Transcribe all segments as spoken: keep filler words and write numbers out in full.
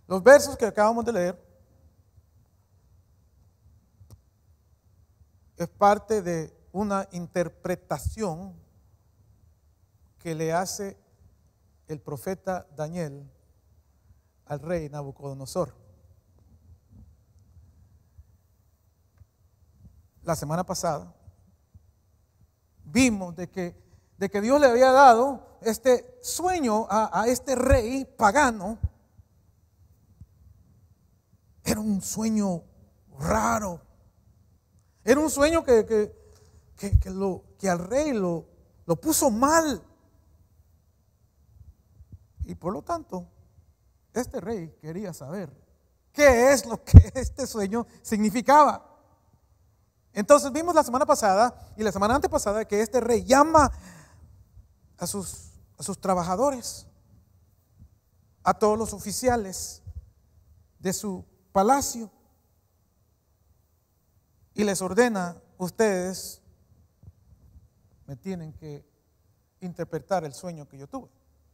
Los versos que acabamos de leer es parte de una interpretación que le hace el profeta Daniel al rey Nabucodonosor. La semana pasada vimos de que, de que Dios le había dado este sueño a, a este rey pagano. Era un sueño raro. Era un sueño que, que, que, que, lo, que al rey lo, lo puso mal. Y por lo tanto, este rey quería saber qué es lo que este sueño significaba. Entonces vimos la semana pasada y la semana antepasada que este rey llama a sus, a sus trabajadores, a todos los oficiales de su palacio, y les ordena: ustedes me tienen que interpretar el sueño que yo tuve.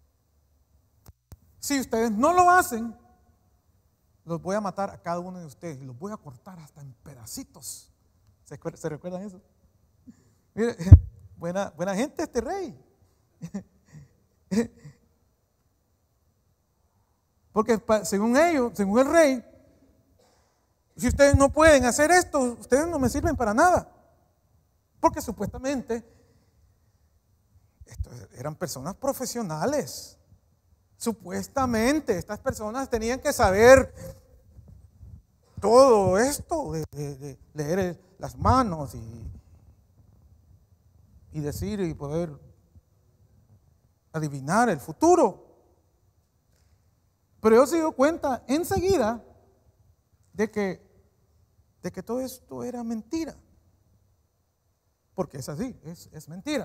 Si ustedes no lo hacen, los voy a matar a cada uno de ustedes y los voy a cortar hasta en pedacitos. ¿Se, ¿se recuerdan eso? Mire, buena, buena gente este rey. Porque según ellos, según el rey, si ustedes no pueden hacer esto, ustedes no me sirven para nada. Porque supuestamente estos eran personas profesionales. Supuestamente estas personas tenían que saber todo esto, de, de, de leer el, las manos y, y decir y poder adivinar el futuro. Pero ellos se dio cuenta enseguida de que, de que todo esto era mentira. Porque es así, es, es mentira.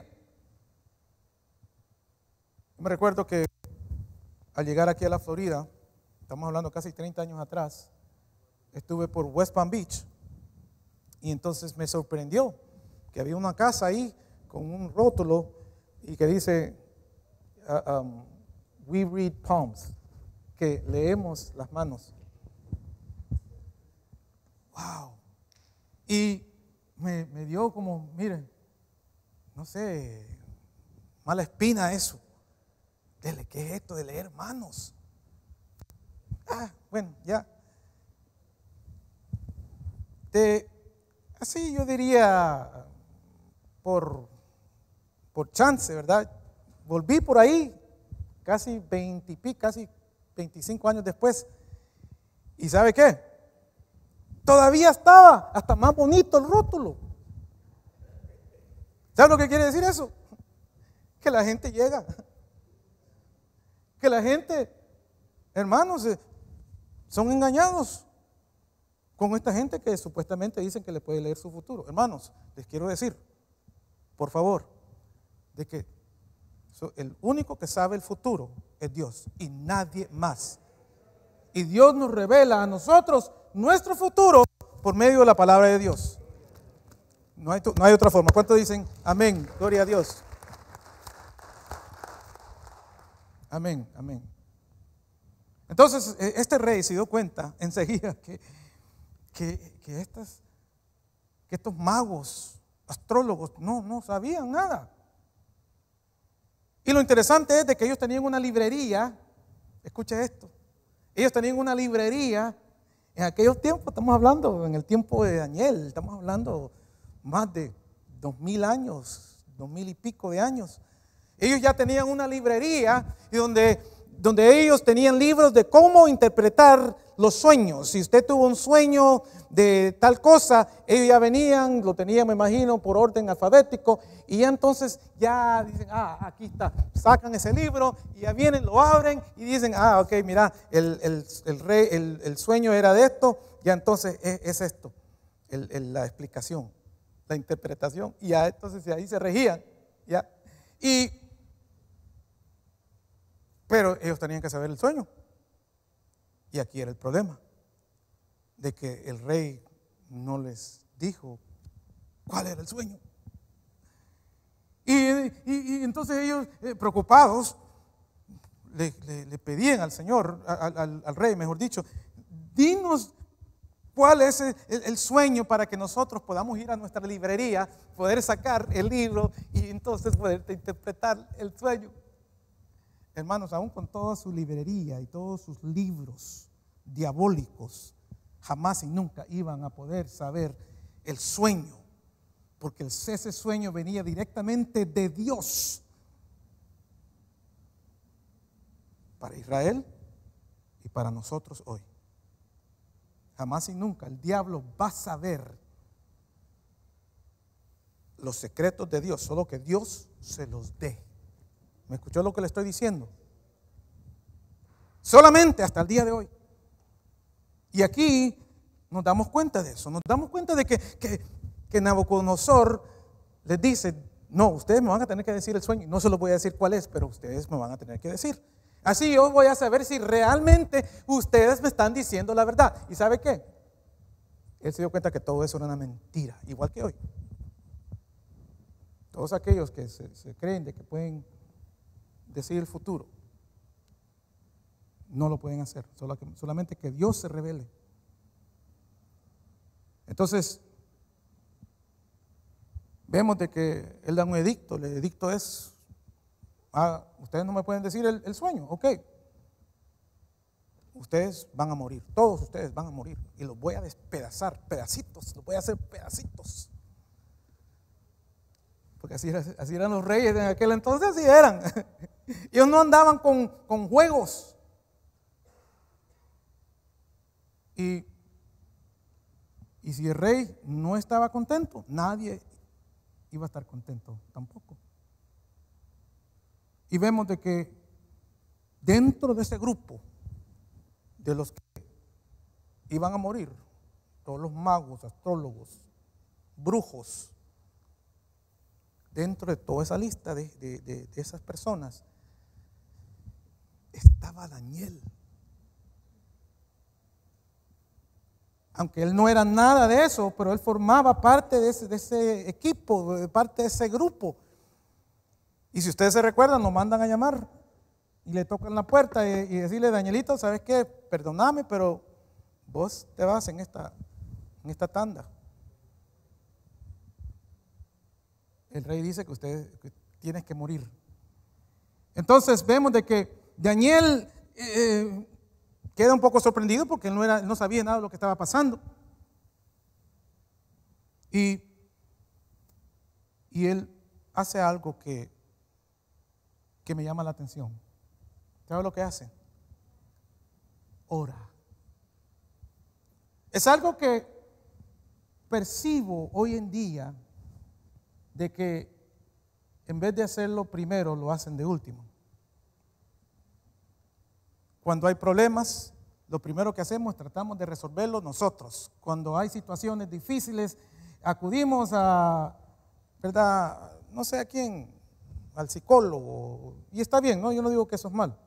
Yo me recuerdo que al llegar aquí a la Florida, estamos hablando casi treinta años atrás, estuve por West Palm Beach y entonces me sorprendió que había una casa ahí con un rótulo y que dice uh, um, we read palms, que leemos las manos. Wow. Y me, me dio como, miren, no sé, mala espina eso. Dele, ¿qué es esto de leer manos? Ah, bueno, ya. De, así yo diría, por, por chance, ¿verdad? Volví por ahí, casi veinte, casi veinticinco años después. ¿Y sabe qué? Todavía estaba hasta más bonito el rótulo. ¿Sabe lo que quiere decir eso? Que la gente llega. Que la gente, hermanos, son engañados con esta gente que supuestamente dicen que le puede leer su futuro. Hermanos, les quiero decir, por favor, de que el único que sabe el futuro es Dios y nadie más. Y Dios nos revela a nosotros nuestro futuro por medio de la palabra de Dios. No hay, no hay otra forma. ¿Cuántos dicen amén? Gloria a Dios. Amén, amén. Entonces, este rey se dio cuenta enseguida que, que, que, estas, que estos magos, astrólogos, no, no sabían nada. Y lo interesante es de que ellos tenían una librería. Escuche esto. Ellos tenían una librería en aquellos tiempos, estamos hablando en el tiempo de Daniel, estamos hablando más de dos mil años, dos mil y pico de años. Ellos ya tenían una librería y donde, donde ellos tenían libros de cómo interpretar los sueños. Si usted tuvo un sueño de tal cosa, ellos ya venían, lo tenían, me imagino, por orden alfabético, y ya entonces ya dicen, ah, aquí está, sacan ese libro y ya vienen, lo abren y dicen, ah, ok, mira, el, el, el, rey, el, el sueño era de esto, ya entonces es, es esto, el, el, la explicación, la interpretación, y ya entonces ahí se regían, ya, y pero ellos tenían que saber el sueño. Y aquí era el problema, de que el rey no les dijo cuál era el sueño. Y, y, y entonces ellos, eh, preocupados, le, le, le pedían al Señor, al, al, al rey, mejor dicho, dinos cuál es el, el sueño para que nosotros podamos ir a nuestra librería, poder sacar el libro y entonces poder interpretar el sueño. Hermanos, aún con toda su librería y todos sus libros diabólicos, jamás y nunca iban a poder saber el sueño, porque ese sueño venía directamente de Dios para Israel y para nosotros hoy. Jamás y nunca el diablo va a saber los secretos de Dios, solo que Dios se los dé. ¿Me escuchó lo que le estoy diciendo? Solamente hasta el día de hoy. Y aquí nos damos cuenta de eso. Nos damos cuenta de que, que, que Nabucodonosor les dice: no, ustedes me van a tener que decir el sueño. No se los voy a decir cuál es, pero ustedes me van a tener que decir. Así yo voy a saber si realmente ustedes me están diciendo la verdad. ¿Y sabe qué? Él se dio cuenta que todo eso era una mentira, igual que hoy. Todos aquellos que se, se creen de que pueden decir el futuro, no lo pueden hacer, solamente que Dios se revele. Entonces, vemos de que Él da un edicto. El edicto es: ah, ustedes no me pueden decir el, el sueño, ok. Ustedes van a morir, todos ustedes van a morir. Y los voy a despedazar, pedacitos, los voy a hacer pedacitos. Porque así, así eran los reyes en aquel entonces, así eran. Ellos no andaban con, con juegos. Y, y si el rey no estaba contento, nadie iba a estar contento tampoco. Y vemos de que dentro de ese grupo de los que iban a morir, todos los magos, astrólogos, brujos, dentro de toda esa lista de, de, de, de esas personas estaba Daniel. Aunque él no era nada de eso, pero él formaba parte de ese, de ese equipo, de parte de ese grupo. Y si ustedes se recuerdan, lo mandan a llamar y le tocan la puerta y, y decirle: Danielito, ¿sabes qué? Perdóname, pero vos te vas en esta, en esta tanda. El rey dice que usted que tienes que morir. Entonces vemos de que Daniel eh, queda un poco sorprendido porque él no, era, no sabía nada de lo que estaba pasando. Y, y él hace algo que, que me llama la atención. ¿Sabe lo que hace? Ora. Es algo que percibo hoy en día, de que en vez de hacerlo primero, lo hacen de último. Cuando hay problemas, lo primero que hacemos es tratamos de resolverlo nosotros. Cuando hay situaciones difíciles, acudimos a, ¿verdad? No sé a quién, al psicólogo. Y está bien, ¿no? Yo no digo que eso es mal.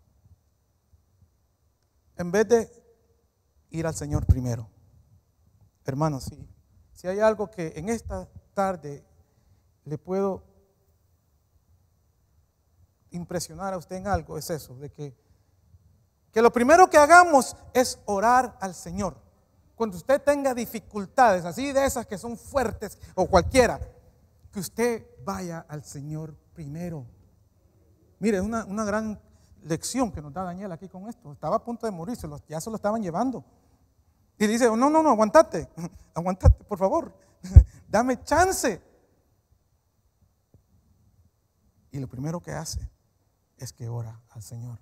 En vez de ir al Señor primero. Hermanos, si, si hay algo que en esta tarde le puedo impresionar a usted en algo, es eso, de que, que lo primero que hagamos es orar al Señor. Cuando usted tenga dificultades, así de esas que son fuertes o cualquiera, que usted vaya al Señor primero. Mire, es una, una gran lección que nos da Daniel aquí con esto. Estaba a punto de morir, se lo, ya se lo estaban llevando. Y dice: no, no, no, aguantate, aguantate, por favor, dame chance. Y lo primero que hace es que ora al Señor.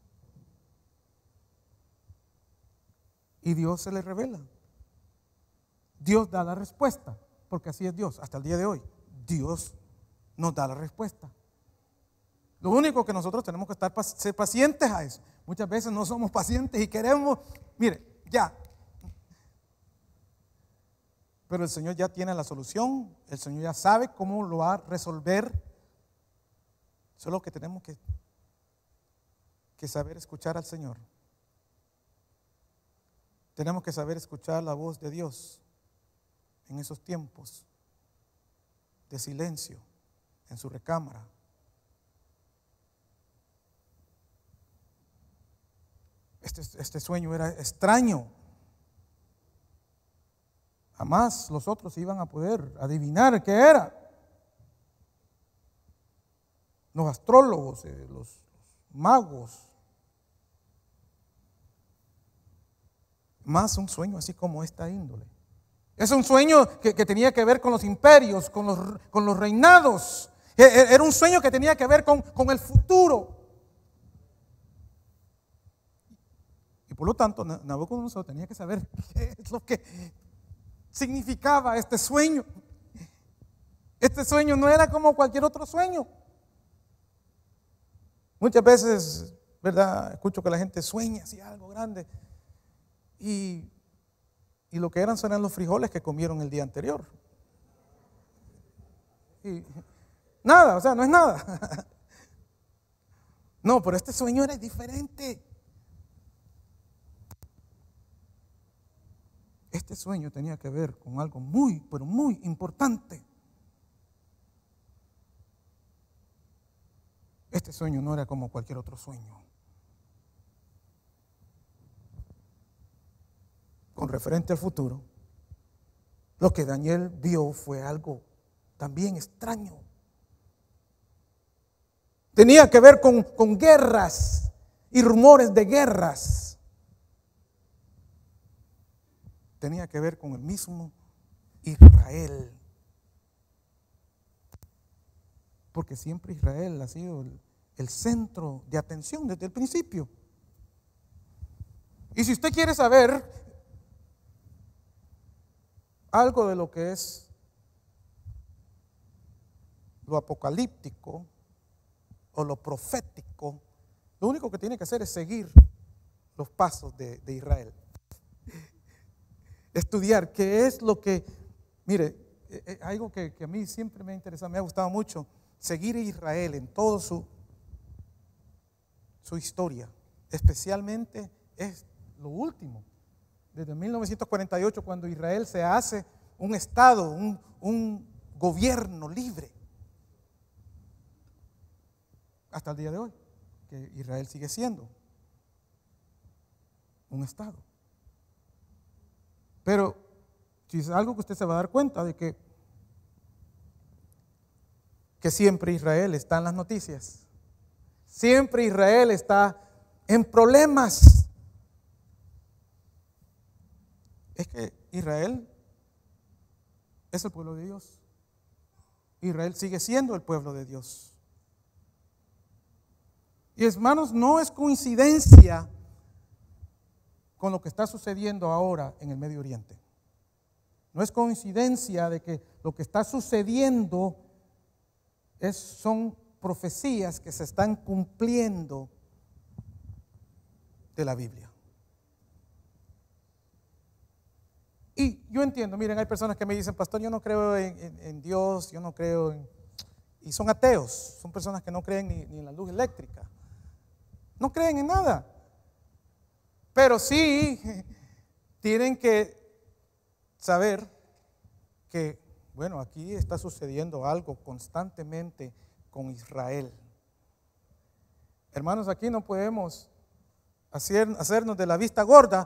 Y Dios se le revela. Dios da la respuesta, porque así es Dios. Hasta el día de hoy, Dios nos da la respuesta. Lo único que nosotros tenemos que estar ser pacientes a eso. Muchas veces no somos pacientes y queremos, mire, ya. Pero el Señor ya tiene la solución. El Señor ya sabe cómo lo va a resolver. Solo que tenemos que, que saber escuchar al Señor. Tenemos que saber escuchar la voz de Dios en esos tiempos de silencio, en su recámara. Este, este sueño era extraño. Jamás los otros iban a poder adivinar qué era. Los astrólogos, eh, los magos. Más un sueño así como esta índole. Es un sueño que, que tenía que ver con los imperios, con los, con los reinados. Era un sueño que tenía que ver con, con el futuro. Y por lo tanto, Nabucodonosor tenía que saber qué es lo que significaba este sueño. Este sueño no era como cualquier otro sueño. Muchas veces, ¿verdad? Escucho que la gente sueña así algo grande. Y, y lo que eran eran los frijoles que comieron el día anterior. Y nada, o sea, no es nada. No, pero este sueño era diferente. Este sueño tenía que ver con algo muy, pero muy importante. Este sueño no era como cualquier otro sueño. Con referente al futuro, lo que Daniel vio fue algo también extraño. Tenía que ver con, con guerras y rumores de guerras. Tenía que ver con el mismo Israel. Porque siempre Israel ha sido el, el centro de atención desde el principio. Y si usted quiere saber algo de lo que es lo apocalíptico o lo profético, lo único que tiene que hacer es seguir los pasos de, de Israel. Estudiar qué es lo que, mire, eh, algo que, que a mí siempre me ha interesado, me ha gustado mucho, seguir a Israel en toda su, su historia, especialmente es lo último, desde mil novecientos cuarenta y ocho, cuando Israel se hace un estado, un, un gobierno libre, hasta el día de hoy, que Israel sigue siendo un estado. Pero si es algo que usted se va a dar cuenta de que, que siempre Israel está en las noticias, siempre Israel está en problemas. Es que Israel es el pueblo de Dios. Israel sigue siendo el pueblo de Dios. Y hermanos, no es coincidencia con lo que está sucediendo ahora en el Medio Oriente. No es coincidencia de que lo que está sucediendo es, son profecías que se están cumpliendo de la Biblia. Y yo entiendo, miren, hay personas que me dicen, pastor, yo no creo en, en, en Dios, yo no creo en... Y son ateos, son personas que no creen ni, ni en la luz eléctrica, no creen en nada. Pero sí tienen que saber que, bueno, aquí está sucediendo algo constantemente con Israel. Hermanos, aquí no podemos hacer, hacernos de la vista gorda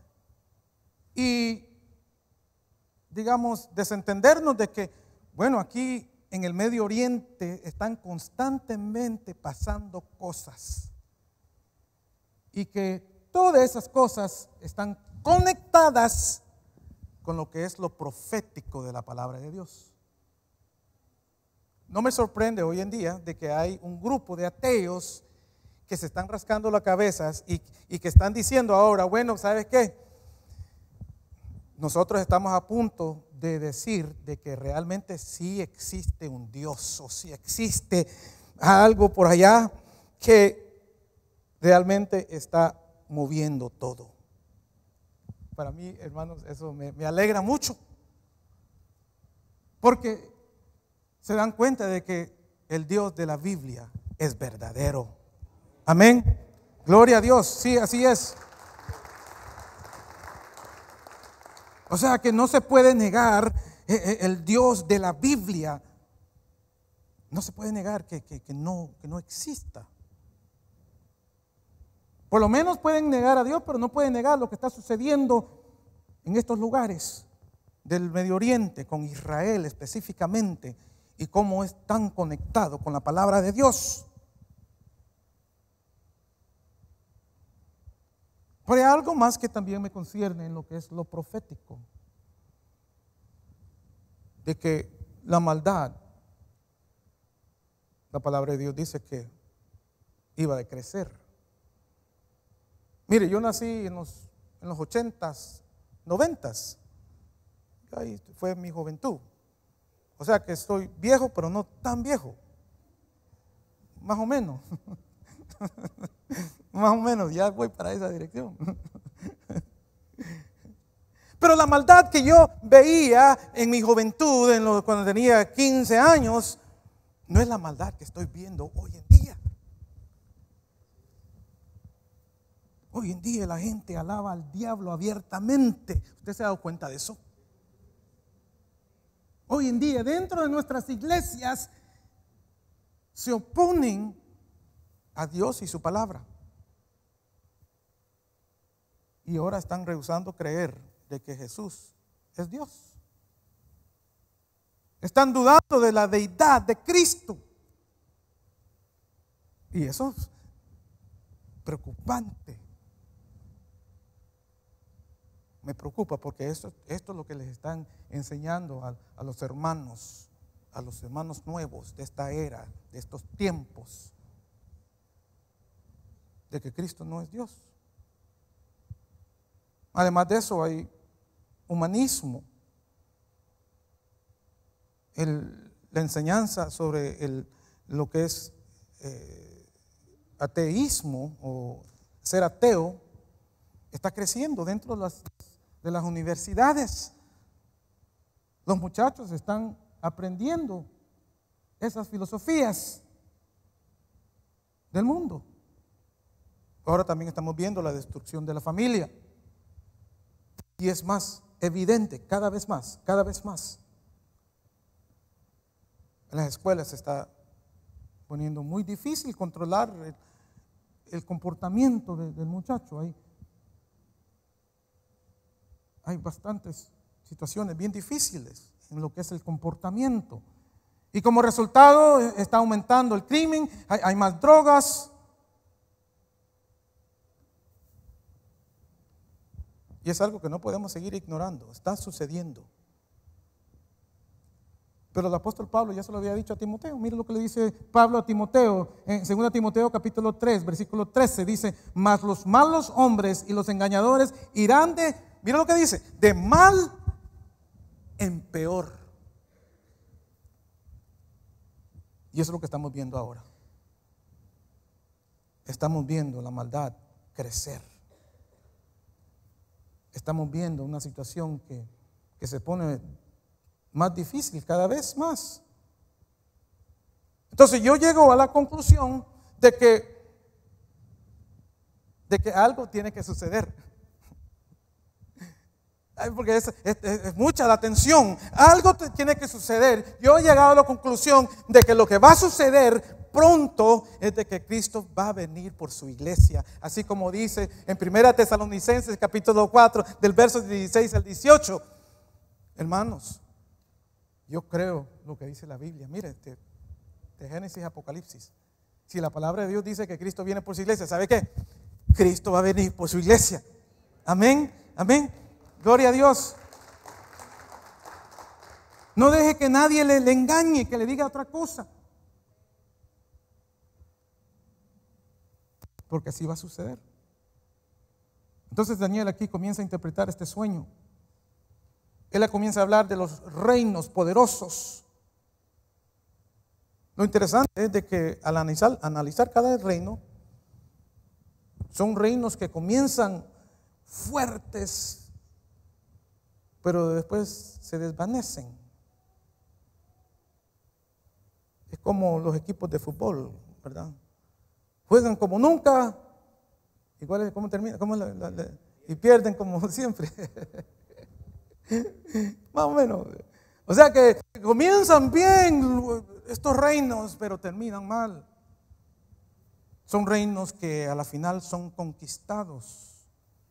y, digamos, desentendernos de que, bueno, aquí en el Medio Oriente están constantemente pasando cosas y que todas esas cosas están conectadas con lo que es lo profético de la palabra de Dios. No me sorprende hoy en día de que hay un grupo de ateos que se están rascando las cabezas y, y que están diciendo ahora, bueno, ¿sabes qué? Nosotros estamos a punto de decir de que realmente sí existe un Dios o sí existe algo por allá que realmente está moviendo todo. Para mí, hermanos, eso me, me alegra mucho, porque se dan cuenta de que el Dios de la Biblia es verdadero. Amén. Gloria a Dios. Sí, así es. O sea que no se puede negar el Dios de la Biblia. No se puede negar que, que, que, no, que no exista. Por lo menos pueden negar a Dios, pero no pueden negar lo que está sucediendo en estos lugares del Medio Oriente, con Israel específicamente, y cómo es tan conectado con la palabra de Dios. Pero hay algo más que también me concierne en lo que es lo profético, de que la maldad, la palabra de Dios dice que iba a decrecer. Mire, yo nací en los, en los ochentas, noventas, ahí fue mi juventud. O sea que estoy viejo, pero no tan viejo, más o menos. Más o menos, ya voy para esa dirección. Pero la maldad que yo veía en mi juventud, en lo, cuando tenía quince años, no es la maldad que estoy viendo hoy en día. Hoy en día la gente alaba al diablo abiertamente. ¿Usted se ha dado cuenta de eso? Hoy en día, dentro de nuestras iglesias, se oponen a Dios y su palabra. Y ahora están rehusando creer de que Jesús es Dios. Están dudando de la deidad de Cristo. Y eso es preocupante. Me preocupa porque esto, esto es lo que les están enseñando a, a los hermanos, a los hermanos nuevos de esta era, de estos tiempos, de que Cristo no es Dios. Además de eso hay humanismo, el, la enseñanza sobre el, lo que es eh, ateísmo o ser ateo está creciendo dentro de las, de las universidades. Los muchachos están aprendiendo esas filosofías del mundo. Ahora también estamos viendo la destrucción de la familia. Y es más evidente, cada vez más, cada vez más. En las escuelas se está poniendo muy difícil controlar el, el comportamiento de, del muchacho. Hay, hay bastantes situaciones bien difíciles en lo que es el comportamiento. Y como resultado está aumentando el crimen, hay, hay más drogas. Y es algo que no podemos seguir ignorando, está sucediendo. Pero el apóstol Pablo ya se lo había dicho a Timoteo. Mire lo que le dice Pablo a Timoteo en segunda Timoteo capítulo tres, versículo trece, dice: mas los malos hombres y los engañadores irán de, mira lo que dice, de mal en peor. Y eso es lo que estamos viendo ahora. Estamos viendo la maldad crecer. Estamos viendo una situación que, que se pone más difícil cada vez más. Entonces yo llego a la conclusión de que, de que algo tiene que suceder. Porque es, es, es mucha la tensión. Algo tiene que suceder. Yo he llegado a la conclusión de que lo que va a suceder pronto es de que Cristo va a venir por su iglesia, así como dice en primera Tesalonicenses capítulo cuatro del verso dieciséis al dieciocho. Hermanos, yo creo lo que dice la Biblia. Mire, de, de Génesis a Apocalipsis, si la palabra de Dios dice que Cristo viene por su iglesia, ¿sabe qué? Cristo va a venir por su iglesia. Amén, amén, gloria a Dios. No deje que nadie le, le engañe, que le diga otra cosa, porque así va a suceder. Entonces Daniel aquí comienza a interpretar este sueño. Él comienza a hablar de los reinos poderosos. Lo interesante es de que al analizar, analizar cada reino, son reinos que comienzan fuertes, pero después se desvanecen. Es como los equipos de fútbol, ¿verdad? Juegan como nunca, igual es como termina, como la, la, la, y pierden como siempre. Más o menos. O sea que comienzan bien estos reinos, pero terminan mal. Son reinos que a la final son conquistados.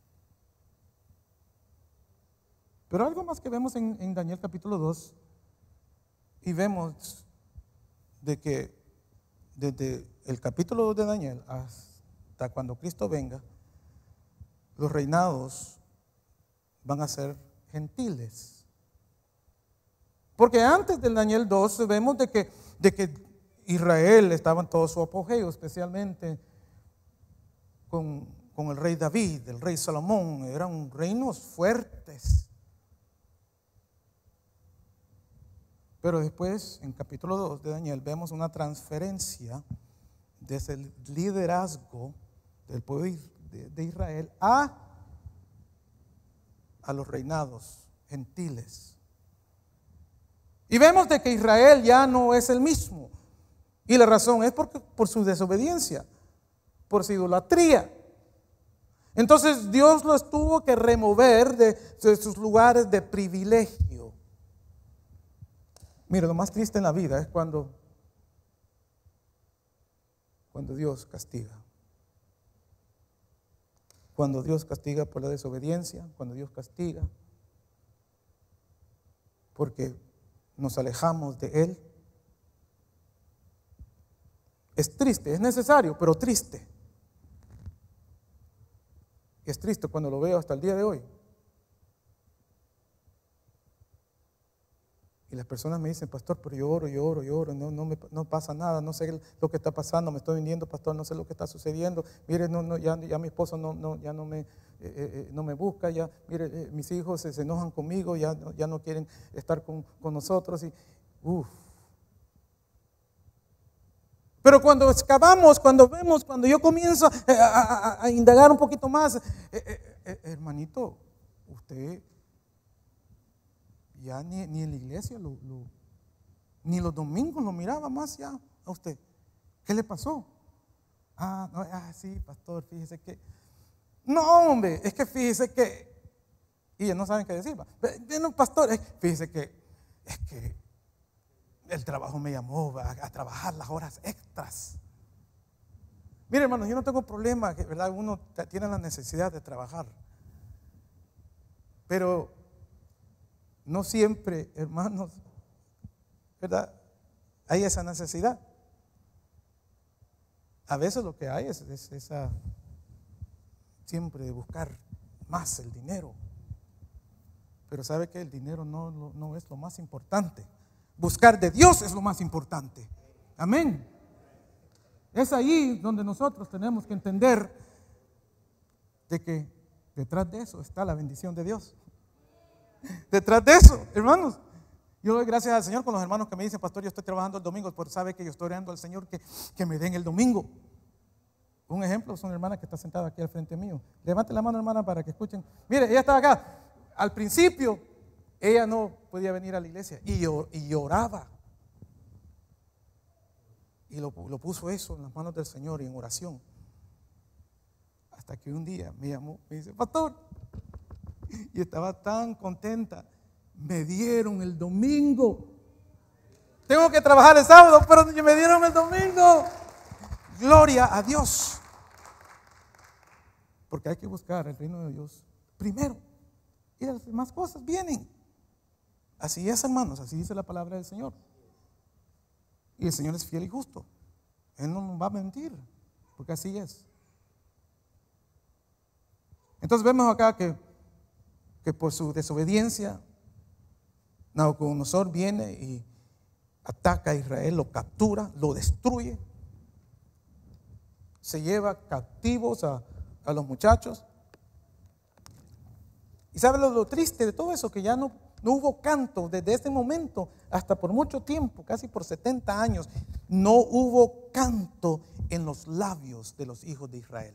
Pero algo más que vemos en, en Daniel capítulo dos, y vemos de que desde el capítulo dos de Daniel hasta cuando Cristo venga, los reinados van a ser gentiles. Porque antes del Daniel dos vemos de que, de que Israel estaba en todo su apogeo, especialmente con, con el rey David, el rey Salomón. Eran reinos fuertes. Pero después, en capítulo dos de Daniel, vemos una transferencia de ese liderazgo del pueblo de, de Israel a, a los reinados gentiles. Y vemos de que Israel ya no es el mismo. Y la razón es porque, por su desobediencia, por su idolatría. Entonces Dios los tuvo que remover de, de sus lugares de privilegio. Mira, lo más triste en la vida es cuando, cuando Dios castiga. Cuando Dios castiga por la desobediencia, cuando Dios castiga porque nos alejamos de Él. Es triste, es necesario, pero triste. Y es triste cuando lo veo hasta el día de hoy. Y las personas me dicen, pastor, pero yo oro, yo oro, yo oro, no, no, me, no pasa nada, no sé lo que está pasando, me estoy vendiendo, pastor, no sé lo que está sucediendo. Mire, no, no, ya, ya mi esposo no, no, ya no me, eh, eh, no me busca, ya, mire, eh, mis hijos se, se enojan conmigo, ya, ya no quieren estar con, con nosotros. Y, uf. Pero cuando excavamos, cuando vemos, cuando yo comienzo a, a, a indagar un poquito más, eh, eh, eh, hermanito, usted ya ni, ni en la iglesia, lo, lo, ni los domingos lo miraba más ya a usted. ¿Qué le pasó? Ah, no, ah, sí, pastor, fíjese que, no, hombre, es que fíjese que, y ya no saben qué decir, no, pastor, fíjese que, es que el trabajo me llamó a, a trabajar las horas extras. Mire, hermano, yo no tengo problema, que verdad, uno tiene la necesidad de trabajar, pero no siempre, hermanos, verdad, hay esa necesidad. A veces lo que hay es, es esa siempre de buscar más el dinero, pero sabe que el dinero no, no, no es lo más importante. Buscar de Dios es lo más importante. Amén. Es ahí donde nosotros tenemos que entender de que detrás de eso está la bendición de Dios. Detrás de eso, hermanos, yo doy gracias al Señor con los hermanos que me dicen, pastor, yo estoy trabajando el domingo, porque sabe que yo estoy orando al Señor que, que me den el domingo. Un ejemplo es una hermana que está sentada aquí al frente mío. Levante la mano, hermana, para que escuchen. Mire, ella estaba acá. Al principio ella no podía venir a la iglesia y, y lloraba. Y lo, lo puso eso en las manos del Señor y en oración. Hasta que un día me llamó, me dice, pastor, y estaba tan contenta, me dieron el domingo. Tengo que trabajar el sábado, pero me dieron el domingo. Gloria a Dios. Porque hay que buscar el reino de Dios primero. Y las demás cosas vienen. Así es, hermanos, así dice la palabra del Señor. Y el Señor es fiel y justo. Él no nos va a mentir, porque así es. Entonces vemos acá que, que por su desobediencia, Nabucodonosor viene y ataca a Israel, lo captura, lo destruye, se lleva captivos a, a los muchachos. Y sabe lo, lo triste de todo eso, que ya no, no hubo canto desde ese momento hasta por mucho tiempo, casi por setenta años, no hubo canto en los labios de los hijos de Israel.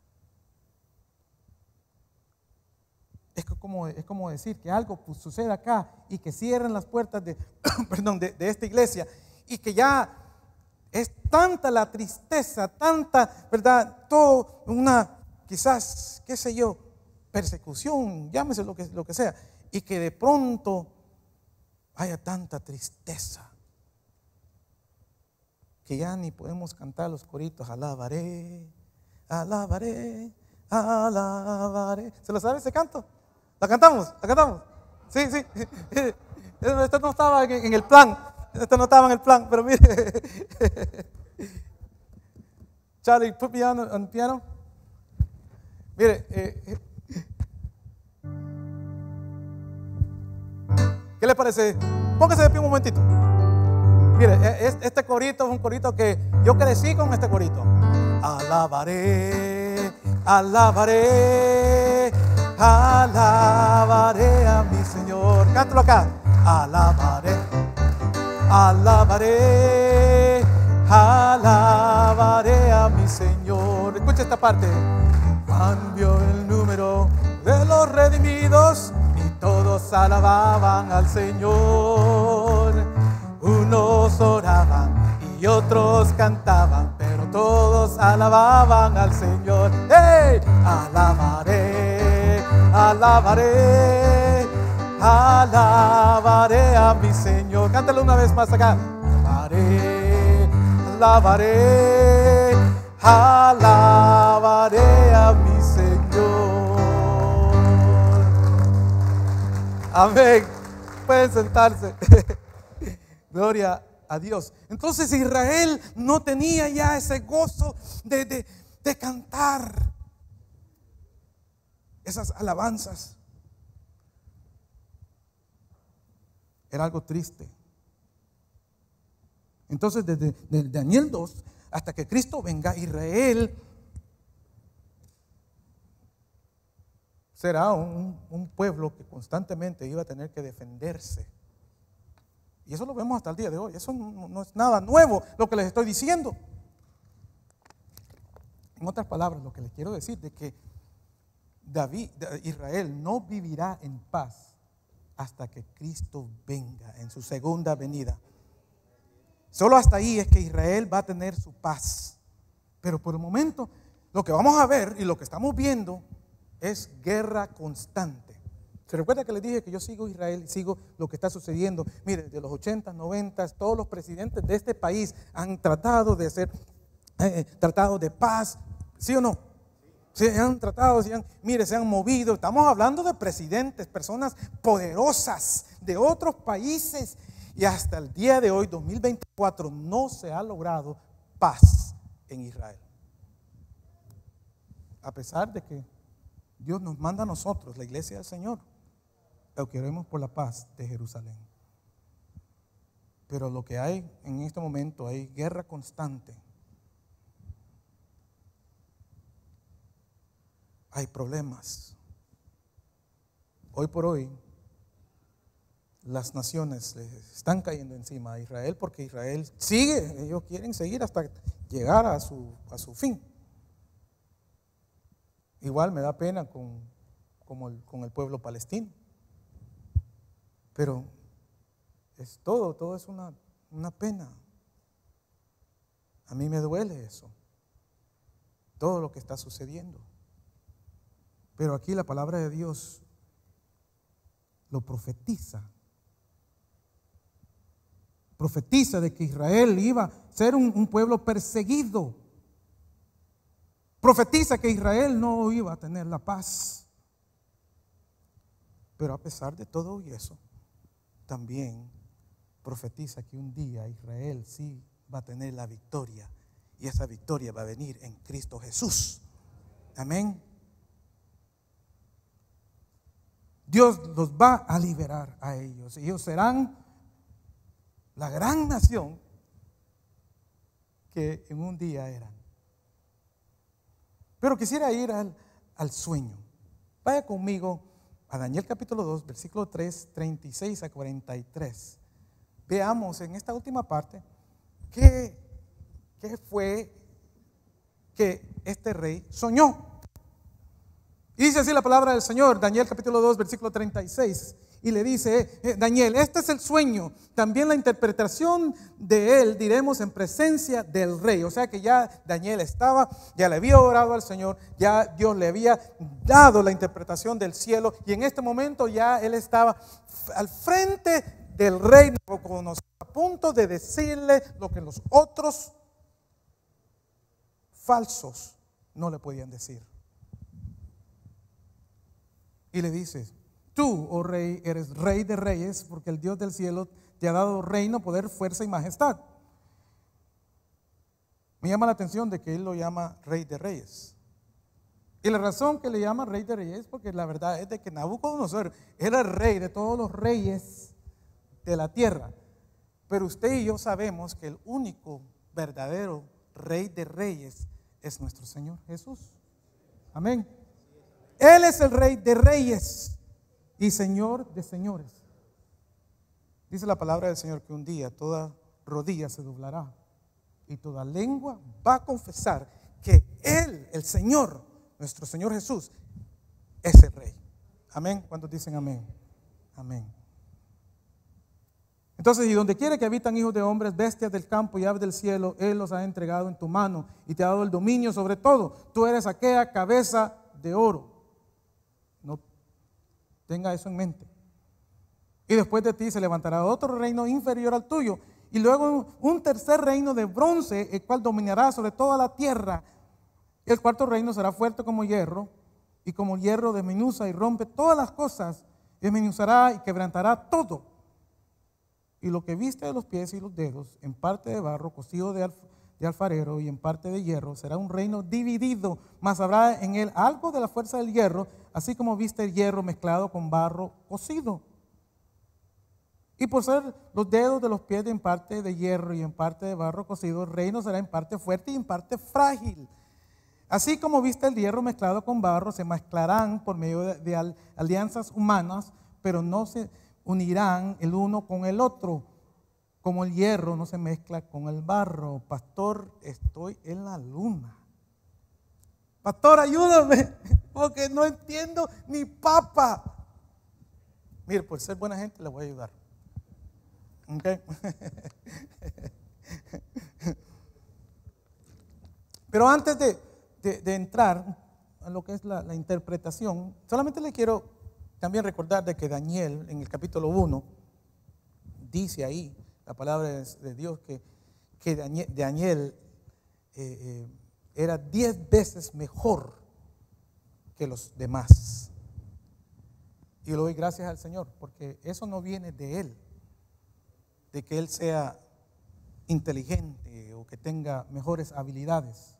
Es como, es como decir que algo pues, sucede acá y que cierren las puertas de, perdón, de, de esta iglesia y que ya es tanta la tristeza, tanta, ¿verdad? Todo una, quizás, qué sé yo, persecución, llámese lo que, lo que sea, y que de pronto haya tanta tristeza que ya ni podemos cantar los coritos. Alabaré, alabaré, alabaré. ¿Se lo sabe ese canto? ¿La cantamos? ¿La cantamos? Sí, sí. Esto no estaba en, en el plan. Esto no estaba en el plan, pero mire. Charlie, put me on, on piano. Mire, eh, eh. ¿Qué le parece? Póngase de pie un momentito. Mire, este corito es un corito que yo crecí con este corito. Alabaré, alabaré, alabaré a mi Señor. Cántalo acá. Alabaré, alabaré, alabaré a mi Señor. Escucha esta parte. Cambió el número de los redimidos y todos alababan al Señor. Unos oraban y otros cantaban, pero todos alababan al Señor. ¡Hey! Alabaré, alabaré, alabaré a mi Señor. Cántalo una vez más acá. Alabaré, alabaré, alabaré a mi Señor. Amén. Pueden sentarse. Gloria a Dios. Entonces Israel no tenía ya ese gozo de, de, de cantar esas alabanzas. Era algo triste. Entonces desde, desde Daniel dos hasta que Cristo venga, Israel será un, un pueblo que constantemente iba a tener que defenderse. Y eso lo vemos hasta el día de hoy. Eso no, no es nada nuevo lo que les estoy diciendo. En otras palabras, lo que les quiero decir es que David, Israel no vivirá en paz hasta que Cristo venga en su segunda venida. Solo hasta ahí es que Israel va a tener su paz. Pero por el momento, lo que vamos a ver y lo que estamos viendo es guerra constante. ¿Se recuerda que les dije que yo sigo Israel y sigo lo que está sucediendo? Mire, desde los ochenta, noventa, todos los presidentes de este país han tratado de hacer eh, tratados de paz, ¿sí o no? Se han tratado, se han, mire, se han movido. Estamos hablando de presidentes, personas poderosas de otros países. Y hasta el día de hoy, dos mil veinticuatro, no se ha logrado paz en Israel. A pesar de que Dios nos manda a nosotros, la iglesia del Señor, lo que oremos por la paz de Jerusalén. Pero lo que hay en este momento, hay guerra constante. Hay problemas. Hoy por hoy, las naciones están cayendo encima a Israel porque Israel sigue, ellos quieren seguir hasta llegar a su, a su fin. Igual me da pena con, con, el, con el pueblo palestino. Pero es todo, todo es una, una pena. A mí me duele eso, todo lo que está sucediendo. Pero aquí la palabra de Dios lo profetiza. Profetiza de que Israel iba a ser un, un pueblo perseguido. Profetiza que Israel no iba a tener la paz. Pero a pesar de todo y eso, también profetiza que un día Israel sí va a tener la victoria. Y esa victoria va a venir en Cristo Jesús. Amén. Dios los va a liberar a ellos. Ellos serán la gran nación que en un día eran. Pero quisiera ir al, al sueño. Vaya conmigo a Daniel capítulo dos, versículo tres, treinta y seis a cuarenta y tres. Veamos en esta última parte qué, qué fue que este rey soñó. Y dice así la palabra del Señor, Daniel capítulo dos, versículo treinta y seis. Y le dice, eh, Daniel, este es el sueño, también la interpretación de él diremos en presencia del rey. O sea que ya Daniel estaba, ya le había orado al Señor, ya Dios le había dado la interpretación del cielo. Y en este momento ya él estaba al frente del rey Nabucodonosor, a punto de decirle lo que los otros falsos no le podían decir. Y le dice: tú, oh rey, eres rey de reyes, porque el Dios del cielo te ha dado reino, poder, fuerza y majestad. Me llama la atención de que él lo llama rey de reyes. Y la razón que le llama rey de reyes es porque la verdad es de que Nabucodonosor era el rey de todos los reyes de la tierra. Pero usted y yo sabemos que el único verdadero rey de reyes es nuestro Señor Jesús. Amén. Él es el rey de reyes y Señor de señores. Dice la palabra del Señor que un día toda rodilla se doblará y toda lengua va a confesar que Él, el Señor, nuestro Señor Jesús, es el Rey. Amén. ¿Cuántos dicen amén? Amén. Entonces, y donde quiera que habitan hijos de hombres, bestias del campo y aves del cielo, Él los ha entregado en tu mano y te ha dado el dominio sobre todo. Tú eres aquella cabeza de oro. No tenga eso en mente. Y después de ti se levantará otro reino inferior al tuyo, y luego un tercer reino de bronce, el cual dominará sobre toda la tierra. El cuarto reino será fuerte como hierro, y como hierro desmenuza y rompe todas las cosas, desmenuzará y quebrantará todo. Y lo que viste de los pies y los dedos, en parte de barro cocido de, alf de alfarero y en parte de hierro, será un reino dividido, mas habrá en él algo de la fuerza del hierro, así como viste el hierro mezclado con barro cocido. Y por ser los dedos de los pies en parte de hierro y en parte de barro cocido, el reino será en parte fuerte y en parte frágil. Así como viste el hierro mezclado con barro, se mezclarán por medio de, de al, alianzas humanas, pero no se unirán el uno con el otro, como el hierro no se mezcla con el barro. Pastor, estoy en la luna. Pastor, ayúdame, porque no entiendo ni papa. Mire, por ser buena gente le voy a ayudar. Okay. Pero antes de, de, de entrar a lo que es la, la interpretación, solamente le quiero también recordar de que Daniel en el capítulo uno dice ahí la palabra de Dios que, que Daniel, Daniel eh, eh, era diez veces mejor que los demás. Y le doy gracias al Señor porque eso no viene de él, de que él sea inteligente o que tenga mejores habilidades.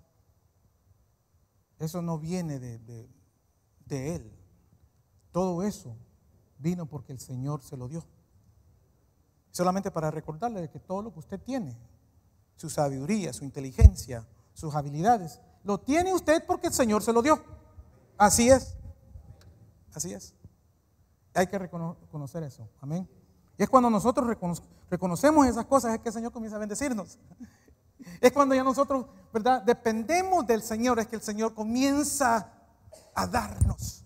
Eso no viene de, de, de él. Todo eso vino porque el Señor se lo dio. Solamente para recordarle de que todo lo que usted tiene, su sabiduría, su inteligencia, sus habilidades, lo tiene usted porque el Señor se lo dio. Así es. Así es. Hay que reconocer eso. Amén. Y es cuando nosotros recono reconocemos esas cosas, es que el Señor comienza a bendecirnos. Es cuando ya nosotros, ¿verdad?, dependemos del Señor, es que el Señor comienza a darnos.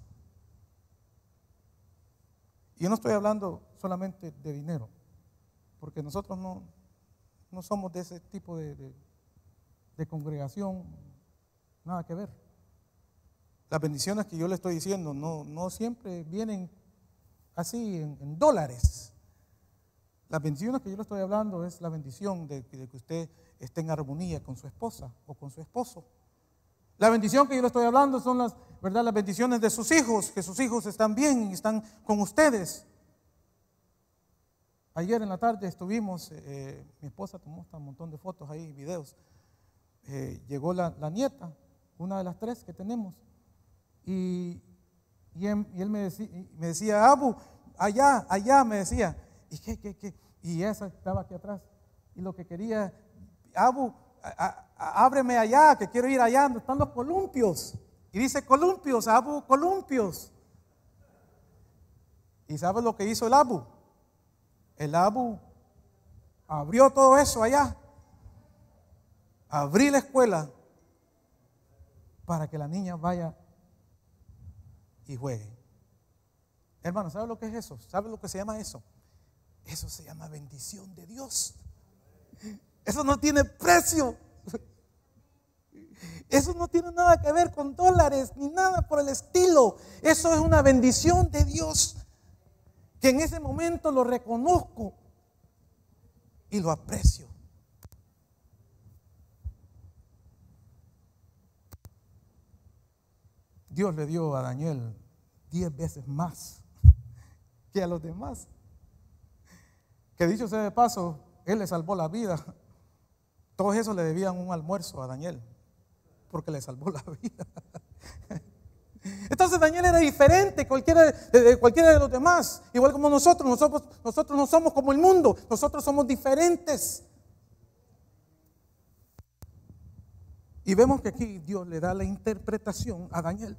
Y yo no estoy hablando solamente de dinero, porque nosotros no, no somos de ese tipo de, de, de congregación, nada que ver. Las bendiciones que yo le estoy diciendo no, no siempre vienen así en, en dólares. Las bendiciones que yo le estoy hablando es la bendición de, de que usted esté en armonía con su esposa o con su esposo. La bendición que yo le estoy hablando son las, ¿verdad?, las bendiciones de sus hijos, que sus hijos están bien y están con ustedes. Ayer en la tarde estuvimos, eh, mi esposa tomó un montón de fotos ahí, videos. Eh, llegó la, la nieta, una de las tres que tenemos, y, y, él, y él me decía, me decía, Abu, allá, allá, me decía. ¿Y qué, qué, qué? Y esa estaba aquí atrás. Y lo que quería, Abu, a, a, ábreme allá, que quiero ir allá donde están los columpios. Y dice, columpios, Abu, columpios. ¿Y sabes lo que hizo el Abu? El Abu abrió todo eso allá. Abrí la escuela para que la niña vaya y juegue. Hermano, ¿sabe lo que es eso? ¿Sabe lo que se llama eso? Eso se llama bendición de Dios. Eso no tiene precio. Eso no tiene nada que ver con dólares ni nada por el estilo. Eso es una bendición de Dios que en ese momento lo reconozco y lo aprecio. Dios le dio a Daniel diez veces más que a los demás. Que dicho sea de paso, él le salvó la vida. Todos esos le debían un almuerzo a Daniel, porque le salvó la vida. Entonces Daniel era diferente cualquiera de, de cualquiera de los demás, igual como nosotros. Nosotros, nosotros no somos como el mundo, nosotros somos diferentes. Y vemos que aquí Dios le da la interpretación a Daniel.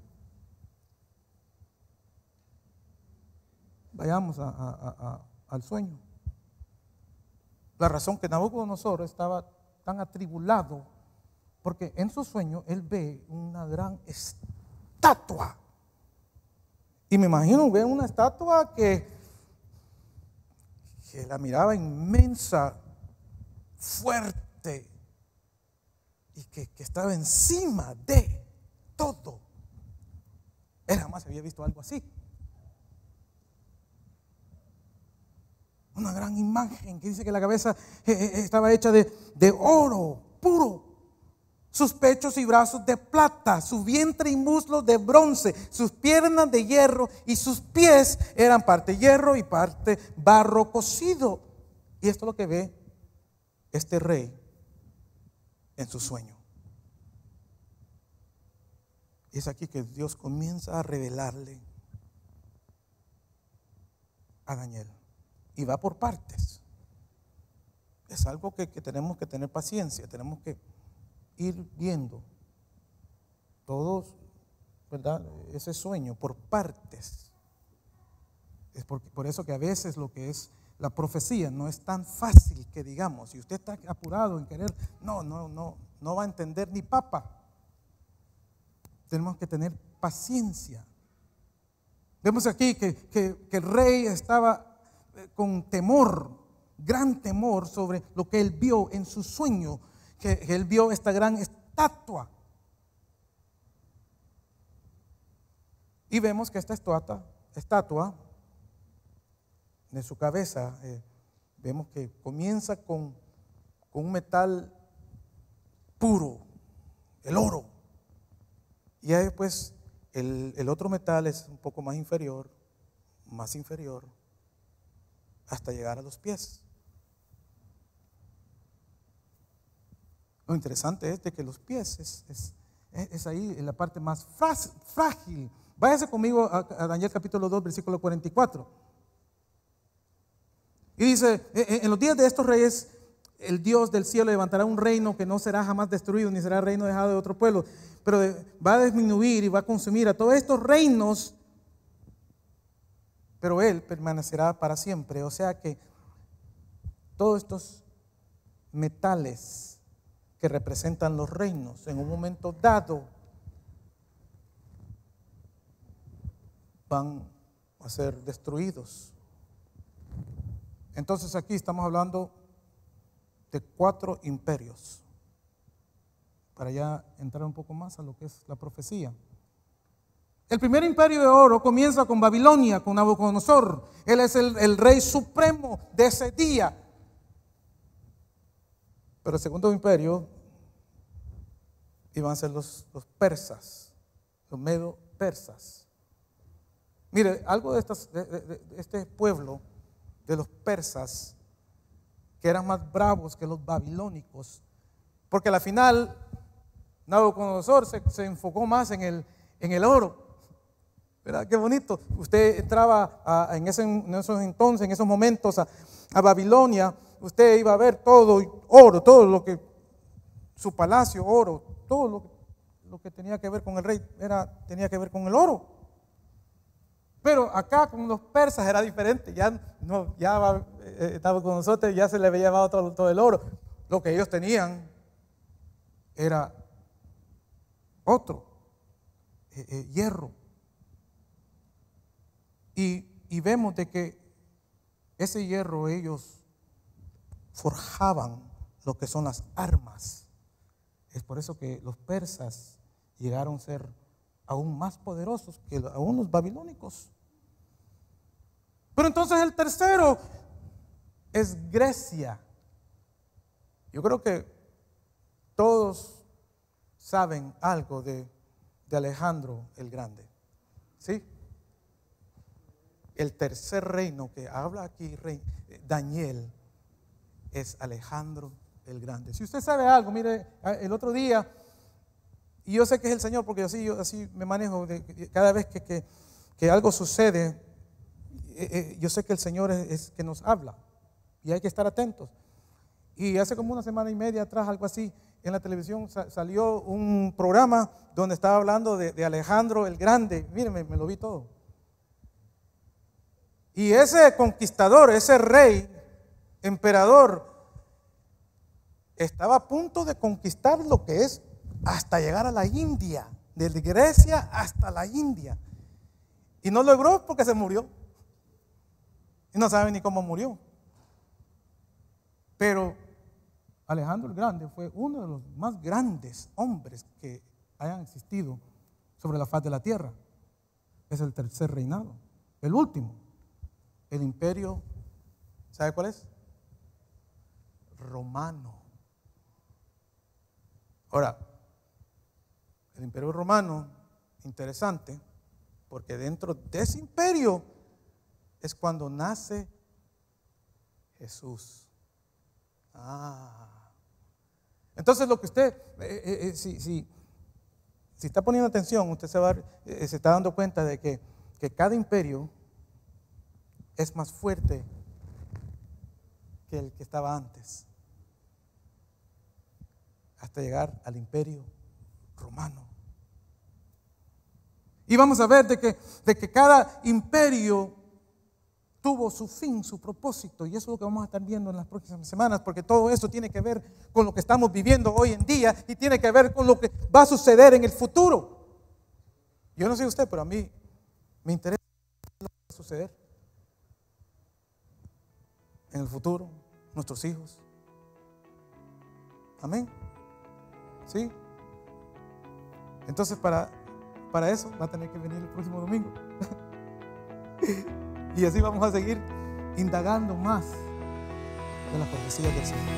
Vayamos a, a, a, al sueño. La razón que Nabucodonosor estaba tan atribulado, porque en su sueño él ve una gran estatua. Y me imagino ver una estatua que, que la miraba inmensa, fuerte, y que, que estaba encima de todo. Él jamás había visto algo así. Una gran imagen que dice que la cabeza estaba hecha de, de oro puro, sus pechos y brazos de plata, su vientre y muslos de bronce, sus piernas de hierro y sus pies eran parte hierro y parte barro cocido. Y esto es lo que ve este rey en su sueño. Y es aquí que Dios comienza a revelarle a Daniel. Y va por partes. Es algo que, que tenemos que tener paciencia, tenemos que ir viendo todos, ¿verdad? Ese sueño por partes. Es por, por eso que a veces lo que es la profecía no es tan fácil que digamos. Si usted está apurado en querer, no, no, no, no va a entender ni papa. Tenemos que tener paciencia. Vemos aquí que, que, que el rey estaba con temor, gran temor sobre lo que él vio en su sueño, que él vio esta gran estatua. Y vemos que esta estatua, estatua de su cabeza, eh, vemos que comienza con, con un metal puro, el oro. Y ahí después el, el otro metal es un poco más inferior, más inferior, hasta llegar a los pies. Lo interesante es de que los pies es, es, es ahí en la parte más frágil. Váyase conmigo a, a Daniel capítulo dos, versículo cuarenta y cuatro. Y dice, en los días de estos reyes, el Dios del cielo levantará un reino que no será jamás destruido, ni será reino dejado de otro pueblo, pero va a disminuir y va a consumir a todos estos reinos, pero Él permanecerá para siempre. O sea que todos estos metales que representan los reinos, en un momento dado van a ser destruidos. Entonces aquí estamos hablando de cuatro imperios, para ya entrar un poco más a lo que es la profecía. El primer imperio de oro comienza con Babilonia, con Nabucodonosor. Él es el, el rey supremo de ese día. Pero el segundo imperio iban a ser los, los persas, los medo persas. Mire, algo de, estas, de, de, de este pueblo, de los persas, que eran más bravos que los babilónicos, porque al final Nabucodonosor se, se enfocó más en el, en el oro. ¿Verdad? Qué bonito. Usted entraba a, en, ese, en esos entonces, en esos momentos a, a Babilonia, usted iba a ver todo oro, todo lo que, su palacio, oro, todo lo, lo que tenía que ver con el rey, era, tenía que ver con el oro. Pero acá con los persas era diferente, ya no, ya eh, estaba con nosotros, ya se le había llevado todo, todo el oro. Lo que ellos tenían era otro, eh, eh, hierro. Y, y vemos de que ese hierro ellos forjaban lo que son las armas. Es por eso que los persas llegaron a ser aún más poderosos que aún los babilónicos. Pero entonces el tercero es Grecia. Yo creo que todos saben algo de, de Alejandro el Grande. ¿Sí? El tercer reino que habla aquí rey, Daniel es Alejandro el Grande. Si usted sabe algo, mire, el otro día, y yo sé que es el Señor porque así, yo, así me manejo, de, cada vez que, que, que algo sucede, eh, eh, yo sé que el Señor es, es que nos habla y hay que estar atentos. Y hace como una semana y media atrás, algo así, en la televisión sa salió un programa donde estaba hablando de, de Alejandro el Grande. Miren, me, me lo vi todo. Y ese conquistador, ese rey, emperador, estaba a punto de conquistar lo que es hasta llegar a la India, desde Grecia hasta la India. Y no logró porque se murió. Y no saben ni cómo murió. Pero Alejandro el Grande fue uno de los más grandes hombres que hayan existido sobre la faz de la tierra. Es el tercer reinado, el último. El imperio, ¿sabe cuál es? Romano. Ahora, el imperio romano, interesante, porque dentro de ese imperio es cuando nace Jesús. Ah. Entonces lo que usted, eh, eh, eh, si, si, si está poniendo atención, usted se, va, eh, se está dando cuenta de que, que cada imperio es más fuerte que el que estaba antes, hasta llegar al imperio romano. Y vamos a ver de que, de que cada imperio tuvo su fin, su propósito, y eso es lo que vamos a estar viendo en las próximas semanas, porque todo eso tiene que ver con lo que estamos viviendo hoy en día y tiene que ver con lo que va a suceder en el futuro. Yo no sé usted, pero a mí me interesa lo que va a suceder en el futuro, nuestros hijos. Amén. ¿Sí? Entonces para, para eso va a tener que venir el próximo domingo. Y así vamos a seguir indagando más de las profecías del Señor.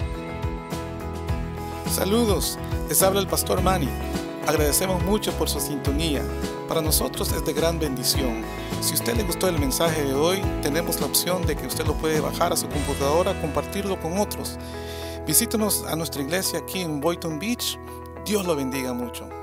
Saludos, les habla el pastor Manny. Agradecemos mucho por su sintonía. Para nosotros es de gran bendición. Si a usted le gustó el mensaje de hoy, tenemos la opción de que usted lo puede bajar a su computadora, compartirlo con otros. Visítenos a nuestra iglesia aquí en Boynton Beach. Dios lo bendiga mucho.